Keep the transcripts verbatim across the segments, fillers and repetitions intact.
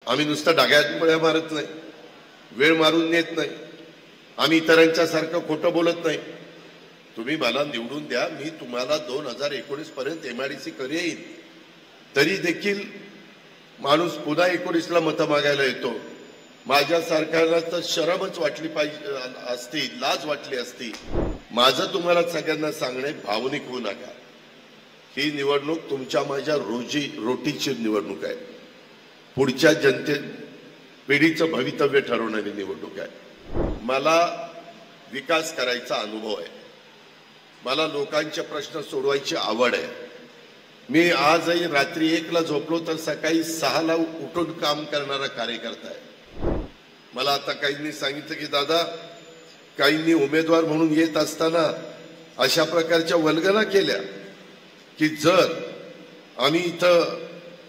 आम्ही नुसतं डाग्यात मुळ्या मारत नाही, वेळ मारून नेत नाही, आम्ही इतरांच्या सारखं खोटं बोलत नाही। तुम्ही मला निवडून द्या, मी तुम्हाला दोन हजार एकोणीस पर्यंत एमआयडीसी करेन। तरी देखील माणूस पुन्हा एकोणीसला मतं मागायला येतो। माझ्या सरकारला तर शरमच वाटली पाहिजे असती, लाज वाटली असती। माझं तुम्हाला सगळ्यांना सांगणे, भावनिक होऊ नका। ही निवडणूक तुमच्या माझ्या रोजी रोटीची निवडणूक आहे। पुढच्या जनते पिढीचं भवितव्य ठरवणारी निवडणूक आहे। मला विकास करायचा अनुभव आहे, मला लोकांचे प्रश्न सोडवायची आवड आहे। मी आजही रात्री एकला झोपलो तर सकाळी सहाला उठून काम करणारा कार्यकर्ता आहे। मला आता काहींनी सांगितलं की दादा, काहींनी उमेदवार म्हणून येत असताना अशा प्रकारच्या वल्गना केल्या की जर आम्ही इथं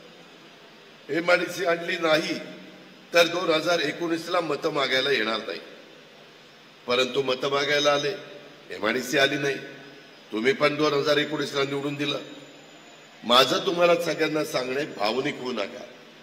एमआयडीसी आणली नाही तर दोन हजार एकोणीसला मतं मागायला येणार नाही। परंतु मतं मागायला आले, एमआयडीसी आली नाही, तुम्ही पण दोन हजार एकोणीसला निवडून दिलं। माझं तुम्हाला सगळ्यांना सांगणे, भावनिक होऊ नका।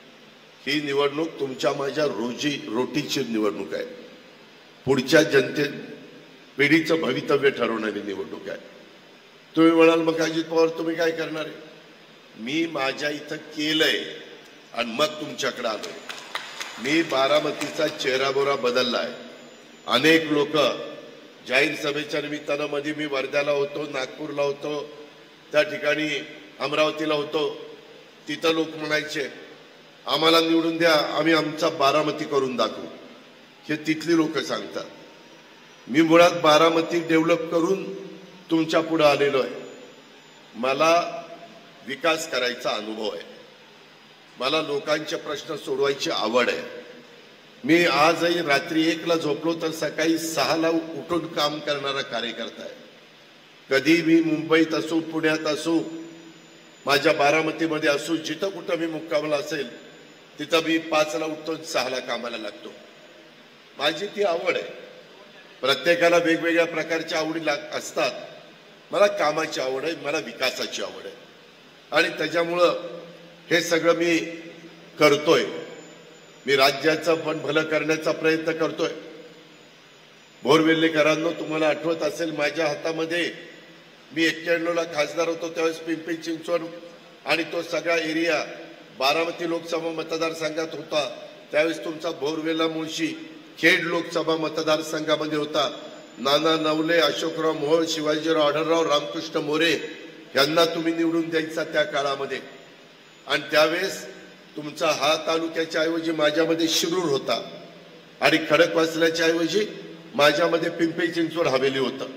ही निवडणूक तुमच्या माझ्या रोजी रोटीची निवडणूक आहे। पुढच्या जनते पिढीचं भवितव्य ठरवणारी निवडणूक आहे। तुम्ही म्हणाल मग अजित पवार तुम्ही काय करणार आहे? मी माझ्या इथं केलंय आणि मग तुमच्याकडे आलोय। मी बारामतीचा चेहराबोरा बदलला आहे। अनेक लोक जाहीर सभेच्या निमित्तानं मध्ये मी वर्ध्याला होतो, नागपूरला होतो, त्या ठिकाणी अमरावतीला होतो, तिथं लोक म्हणायचे आम्हाला निवडून द्या, आम्ही आमचा बारामती करून दाखवू। हे तिथली लोक सांगतात। मी मुळात बारामती डेव्हलप करून तुमच्या पुढे आलेलो आहे। मला विकास करायचा अनुभव आहे, मला लोकांचे प्रश्न सोडवायची आवड आहे। मी आजही रात्री एकला झोपलो तर सकाळी सहाला उठून काम करणारा कार्यकर्ता आहे। कधी मी मुंबईत असू, पुण्यात असू, माझ्या बारामतीमध्ये असू, जिथं कुठं मी मुक्कामला असेल तिथं मी पाचला उठतो, सहाला कामाला लागतो। माझी ती आवड आहे। प्रत्येकाला वेगवेगळ्या प्रकारच्या आवडी असतात। मला कामाची आवड आहे, मला विकासाची आवड आहे आणि त्याच्यामुळं हे सगळं मी करतोय। मी राज्याचं पण भलं करण्याचा प्रयत्न करतोय। बोरवेल्लेकरांनो, तुम्हाला आठवत असेल माझ्या हातामध्ये मी एक्क्याण्णवला खासदार होतो त्यावेळेस पिंपरी चिंचवड आणि तो सगळा एरिया बारामती लोकसभा मतदारसंघात होता। त्यावेळेस तुमचा बोरवेल्ला मुळशी खेड लोकसभा मतदारसंघामध्ये होता। नाना नवले, अशोकराव मोहोळ, शिवाजीराव आढळराव, रामकृष्ण मोरे यांना तुम्ही निवडून द्यायचा त्या काळामध्ये। आणि त्यावेळेस तुमचा हा तालुक्याच्या ऐवजी माझ्यामध्ये शिरूर होता आणि खडकवासल्याच्या ऐवजी माझ्यामध्ये पिंपरी चिंचवड हवेली होतं।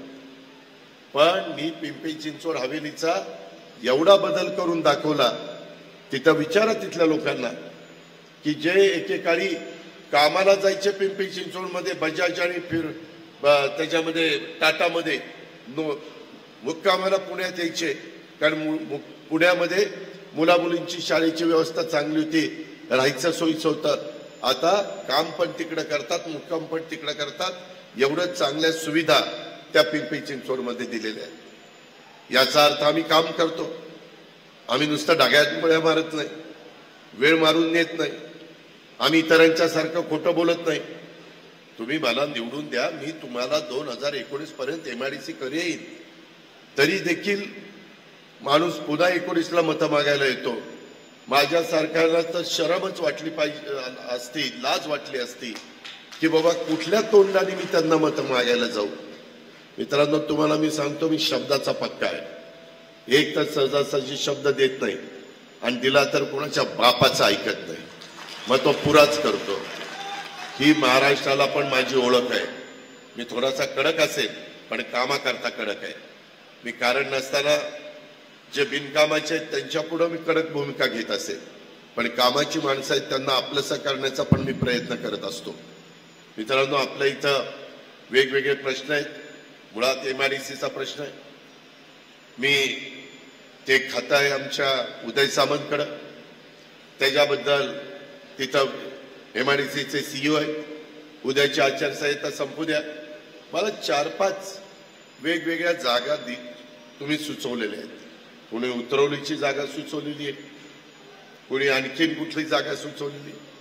पण मी पिंपरी चिंचवड हवेलीचा एवढा बदल करून दाखवला, तिथं विचारा तिथल्या लोकांना की जे एकेकाळी कामाला जायचे पिंपरी चिंचवडमध्ये बजाज आणि फिर त्याच्यामध्ये टाटामध्ये, मुक्कामाला पुण्यात यायचे कारण पुण्यामध्ये मुलामुलींची शाळेची व्यवस्था चांगली होती, राहायचं सोयीचं होतं। आता काम पण तिकडे करतात, मुक्काम पण तिकडे करतात। एवढं चांगल्या सुविधा त्या पिंपरी चिंचवडमध्ये दिलेल्या आहेत। याचा अर्थ आम्ही काम करतो, आम्ही नुसतं डाग्यात मुळ्या मारत नाही, वेळ मारून नेत नाही, आम्ही इतरांच्या सारखं खोटं बोलत नाही। तुम्ही मला निवडून द्या, मी तुम्हाला दोन हजार एकोणीस पर्यंत एमआयडीसी करेन। तरी देखील माणूस पुन्हा एकोणीसला मतं मागायला येतो। माझ्या सरकारला तर शरमच वाटली पाहिजे असती, लाज वाटली असती की बाबा कुठल्या तोंडाने मी त्यांना मतं मागायला जाऊ। मित्रांनो, तुम्हाला मी सांगतो, मी शब्दाचा पक्का आहे। एक तर सहजासहजी शब्द देत नाही आणि दिला तर कोणाच्या बापाचा ऐकत नाही, मग तो पुराच करतो। ही महाराष्ट्राला पण माझी ओळख आहे। मी थोडासा कडक असेल पण कामाकरता कडक आहे। मी कारण नसताना जे बिनकामाचे आहेत त्यांच्या पुढे मी कडक भूमिका घेत असेल, पण कामाची माणसं आहेत त्यांना आपलंसं करण्याचा पण मी प्रयत्न करत असतो। मित्रांनो, आपल्या इथं वेगवेगळे प्रश्न आहेत। मुळात एमआयडीसीचा प्रश्न आहे। मी ते खातं आहे आमच्या उदय सामंतकडे, त्याच्याबद्दल तिथं एमआयडीसीचे सीईओ आहे, उदयची आचारसंहिता संपू द्या। मला चार पाच वेगवेगळ्या जागा दि तुम्ही सुचवलेल्या आहेत। कोणी उतरवलीची जागा सुचवलेली आहे, कोणी आणखीन कुठली जागा सुचवलेली।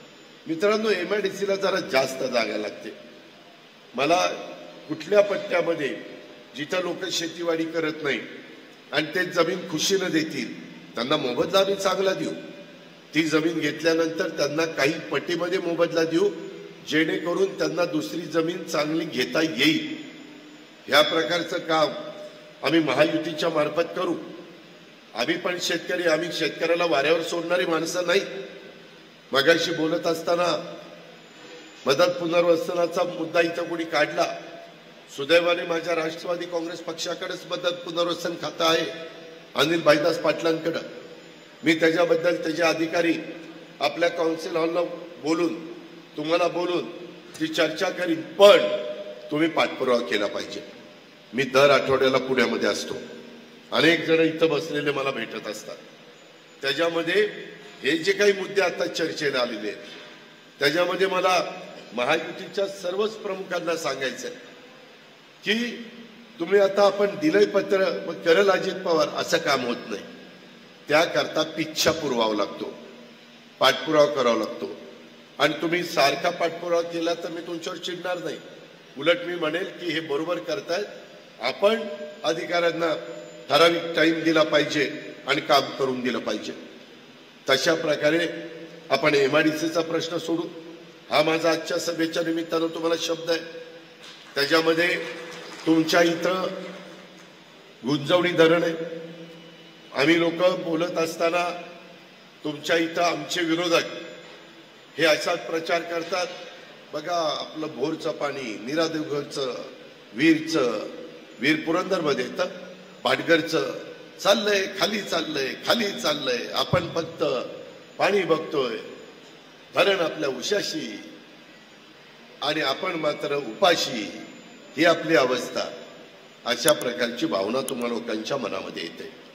मित्रांनो, एमआयडीसीला जरा जास्त जागा लागते. मला कुठल्या पट्ट्यामध्ये जिथं लोक शेतीवाडी करत नाही आणि ते जमीन खुशीनं देतील त्यांना मोबदला आम्ही चांगला देऊ. ती जमीन घेतल्यानंतर त्यांना काही पट्टीमध्ये मोबदला देऊ, जेणेकरून त्यांना दुसरी जमीन चांगली घेता येईल. ह्या प्रकारचं काम आम्ही महायुतीच्या मार्फत करू. आम्ही पण शेतकरी, आम्ही शेतकऱ्याला वाऱ्यावर सोडणारी माणसं नाही. मगाशी बोलत असताना मदत पुनर्वसनाचा मुद्दा इथं कोणी काढला. सुदैवाने माझ्या राष्ट्रवादी काँग्रेस पक्षाकडेच मदत पुनर्वसन खातं आहे, अनिल भाईदास पाटलांकडं. मी त्याच्याबद्दल त्याचे अधिकारी आपल्या काउन्सिल हॉलला बोलून तुम्हाला बोलून ती चर्चा करीन, पण तुम्ही पाठपुरावा केला पाहिजे. मी दर आठवड्याला पुण्यामध्ये असतो, अनेक जण इथं बसलेले मला भेटत असतात. त्याच्यामध्ये हे जे काही मुद्दे आता चर्चेला आलेले आहेत त्याच्यामध्ये मला महायुतीच्या सर्वच प्रमुखांना सांगायचं आहे की तुम्ही आता आपण दिलंय पत्र मग करल अजित पवार, असं काम होत नाही. त्याकरता पिच्छा पुरवावा लागतो, पाठपुरावा करावा लागतो. आणि तुम्ही सारखा पाठपुरावा केला तर मी तुमच्यावर चिडणार नाही. उलट मी म्हणेल की हे बरोबर करतायत, आपण अधिकाऱ्यांना ठराविक टाइम दिला पाहिजे आणि काम करून दिलं पाहिजे. तशा प्रकारे आपण एमआयडीसीचा प्रश्न सोडू. हा माझा आजच्या सभेच्या निमित्तानं तुम्हाला शब्द आहे. त्याच्यामध्ये तुमच्या इथं गुंजवणी धरण आहे. आम्ही लोक बोलत असताना तुमच्या इथं आमचे विरोधक हे असाच प्रचार करतात, बघा आपलं भोरचं पाणी, निरादेवघरचं, वीरचं, वीर पुरंदरमध्ये येतं, पाटघरचं चाललंय खाली, चाललंय खाली चाललंय. आपण फक्त पाणी बघतोय, धरण आपल्या उशाशी आणि आपण मात्र उपाशी. ही आपली अवस्था. अशा प्रकारची भावना तुम्हा लोकांच्या मनामध्ये येते.